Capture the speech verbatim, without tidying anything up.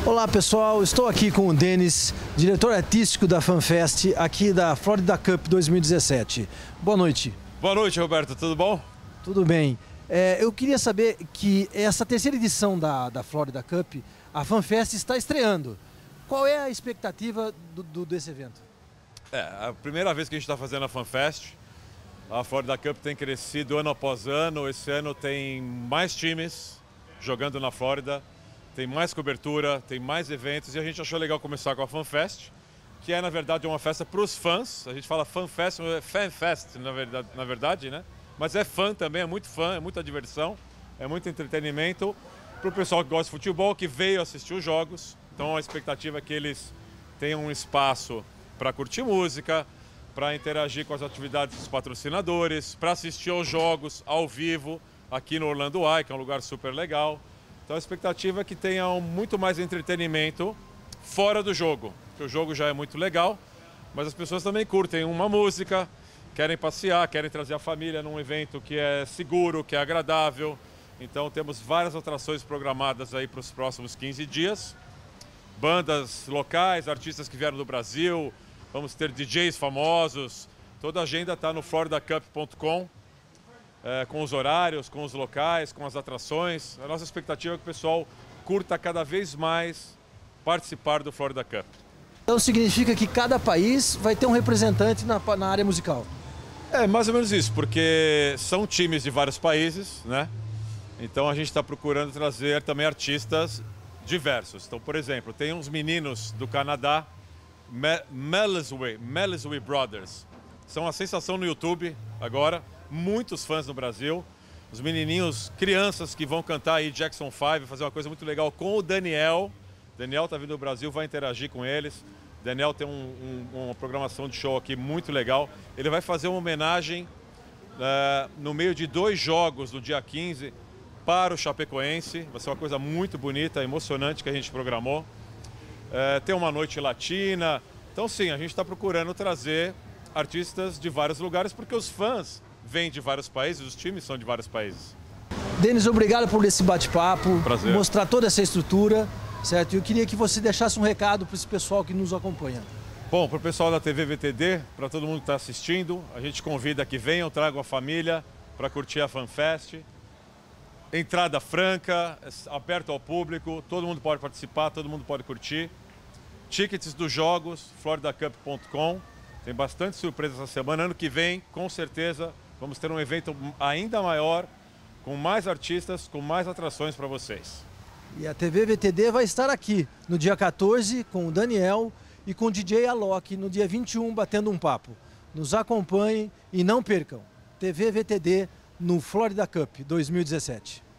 Olá pessoal, estou aqui com o Denis, diretor artístico da FanFest aqui da Florida Cup dois mil e dezessete. Boa noite. Boa noite, Roberto, tudo bom? Tudo bem. É, eu queria saber que essa terceira edição da, da Florida Cup, a FanFest está estreando. Qual é a expectativa do, do, desse evento? É, a primeira vez que a gente está fazendo a FanFest, a Florida Cup tem crescido ano após ano. Esse ano tem mais times jogando na Flórida, tem mais cobertura, tem mais eventos e a gente achou legal começar com a FanFest, que é na verdade uma festa para os fãs. A gente fala FanFest, é FanFest na verdade, na verdade, né? Mas é fã também, é muito fã, é muita diversão, é muito entretenimento para o pessoal que gosta de futebol, que veio assistir os jogos. Então a expectativa é que eles tenham um espaço para curtir música, para interagir com as atividades dos patrocinadores, para assistir aos jogos ao vivo aqui no Orlando Eye, que é um lugar super legal. Então a expectativa é que tenham muito mais entretenimento fora do jogo, porque o jogo já é muito legal, mas as pessoas também curtem uma música, querem passear, querem trazer a família num evento que é seguro, que é agradável. Então temos várias atrações programadas aí para os próximos quinze dias. Bandas locais, artistas que vieram do Brasil, vamos ter D Js famosos. Toda a agenda está no florida cup ponto com. É, com os horários, com os locais, com as atrações. A nossa expectativa é que o pessoal curta cada vez mais participar do Florida Cup. Então significa que cada país vai ter um representante na, na área musical? É mais ou menos isso, porque são times de vários países, né? Então a gente está procurando trazer também artistas diversos. Então, por exemplo, tem uns meninos do Canadá, Meliswe, Meliswe Brothers. São a sensação no YouTube agora. Muitos fãs no Brasil, os menininhos, crianças que vão cantar aí Jackson five, fazer uma coisa muito legal com o Daniel. Daniel tá vindo do Brasil, vai interagir com eles. Daniel tem um, um, uma programação de show aqui muito legal. Ele vai fazer uma homenagem uh, no meio de dois jogos no dia quinze para o Chapecoense. Vai ser uma coisa muito bonita, emocionante que a gente programou. Uh, tem uma noite latina. Então sim, a gente está procurando trazer artistas de vários lugares, porque os fãs vêm de vários países, os times são de vários países. Denis, obrigado por esse bate-papo, Prazer. Mostrar toda essa estrutura, certo? Eu queria que você deixasse um recado para esse pessoal que nos acompanha. Bom, para o pessoal da T V V T D, para todo mundo que está assistindo, a gente convida que venham, tragam a família para curtir a FanFest. Entrada franca, aberto ao público, todo mundo pode participar, todo mundo pode curtir. Tickets dos jogos, florida cup ponto com. Tem bastante surpresa essa semana. Ano que vem, com certeza, vamos ter um evento ainda maior, com mais artistas, com mais atrações para vocês. E a T V V T D vai estar aqui no dia quatorze com o Daniel e com o D J Alok no dia vinte e um batendo um papo. Nos acompanhem e não percam. T V V T D no Florida Cup dois mil e dezessete.